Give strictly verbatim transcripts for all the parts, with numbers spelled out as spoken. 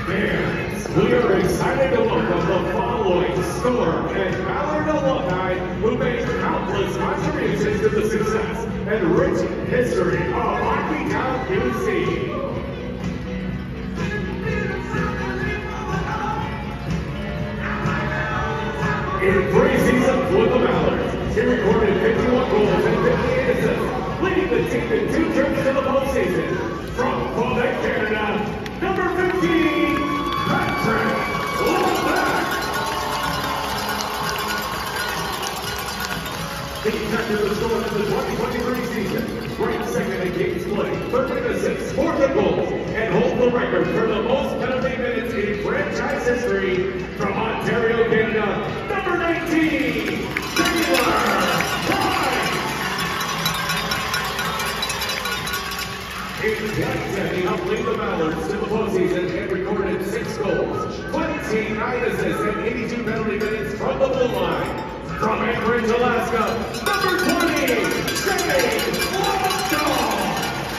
Fans, we are excited to welcome the following Storm and Ballard alumni who made countless contributions to the success and rich history of Hockeytown Q C. In three seasons with the Ballards, he recorded fifty-one goals and fifty-eight assists, leading the team in two trips to the postseason. From Quebec, Canada, number fifteen, Patrick Levac. He captured the Storm in the twenty twenty-three season, ranked second in games played, thirteen assists, four good goals, and holds the record for the most penalty minutes in franchise history. From Ontario, Canada, number nineteen, Taylor Price. In twenty ten, he helped lead the Ballards to the postseason and recorded six goals, twenty-nine assists, and eighty-two penalty minutes from the blue line. From Anchorage, Alaska, number twenty, Shane Longstone.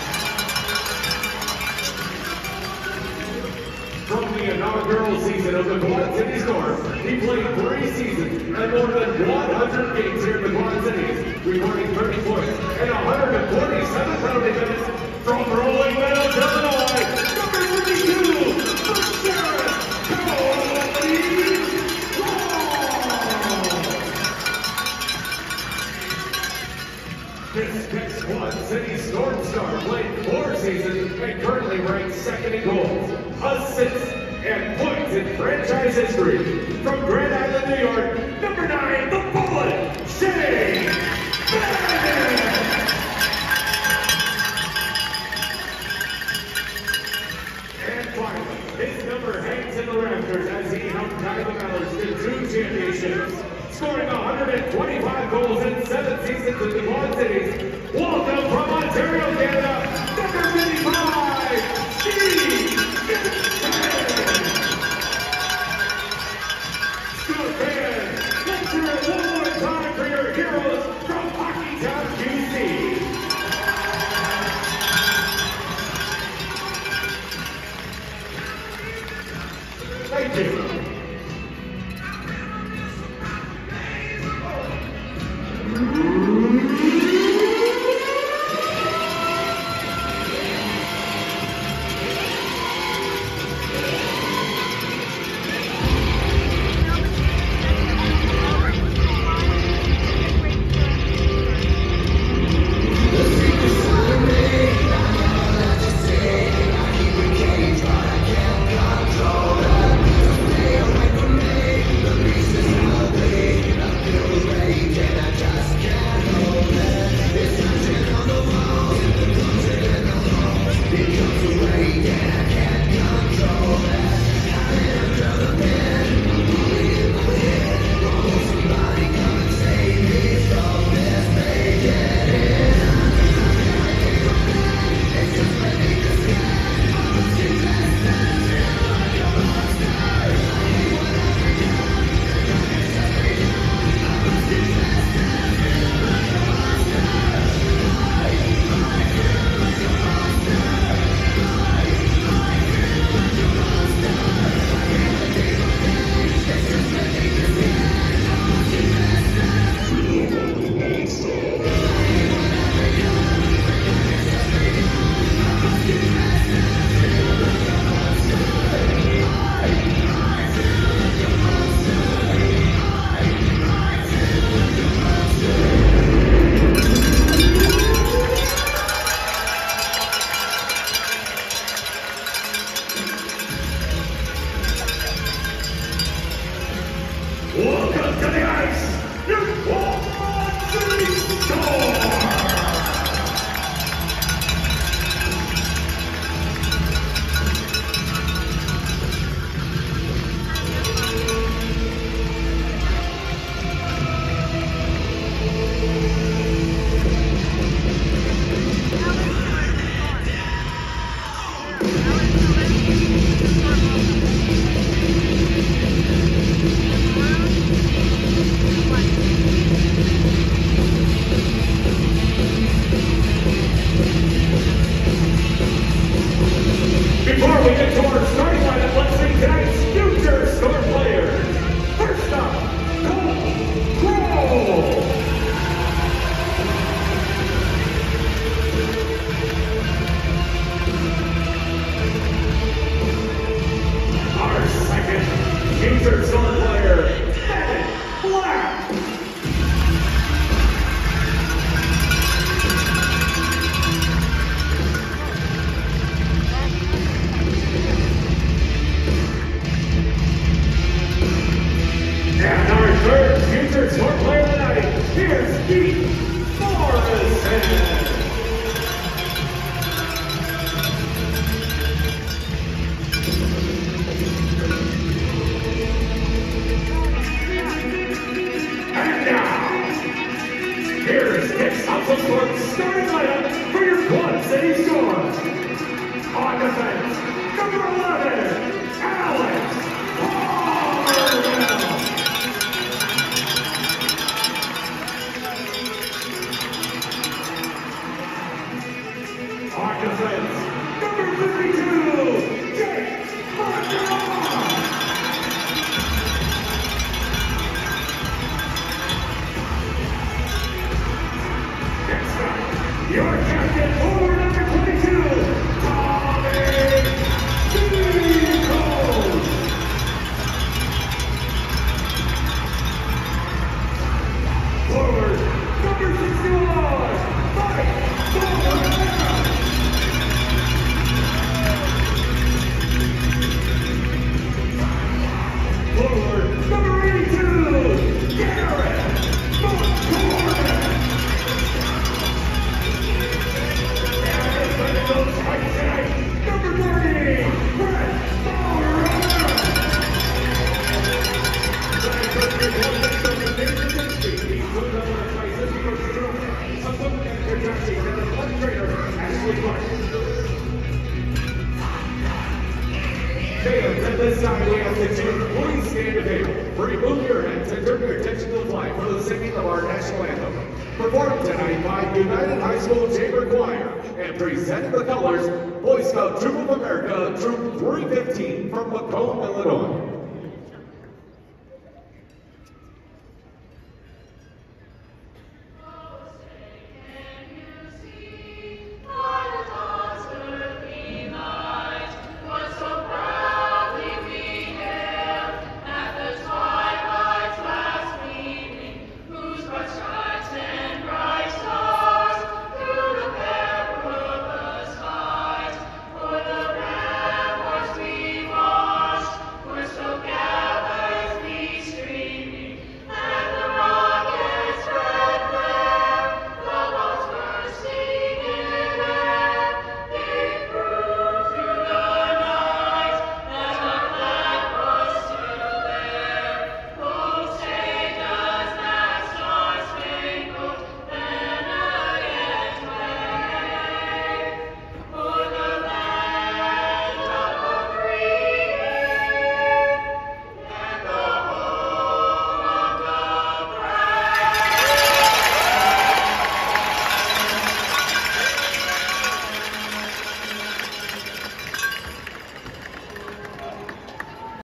From the inaugural season of the Quad Cities Storm, he played three seasons and more than one hundred games here in the Quad Cities, recording thirty points and one hundred forty-seven penalty minutes. From Rolling Meadows, Illinois, number thirty-two, Marcellus Cody Long. This next Quad City Storm star played four seasons and currently ranks second in goals, assists, and points in franchise history. From Grand Island, New York, number nine, the Bullet, Shane Bennett. And finally, his number hangs in the rafters as he helped guide the Ballards to two championships, scoring one hundred twenty-five goals in seven seasons in the Quad Cities. Welcome from Ontario, Canada, number fifty-five, Steve Gibson. Good fans, let's hear it one more time for your heroes from Hockeytown Q C. Thank you. Fans at this time, we ask that you please stand to table, remove your hats, and turn your attention to the flag for the singing of our national anthem. Performed tonight by United High School Chamber Choir, and presenting the colors, Boy Scout Troop of America, Troop three fifteen from Macomb, Illinois.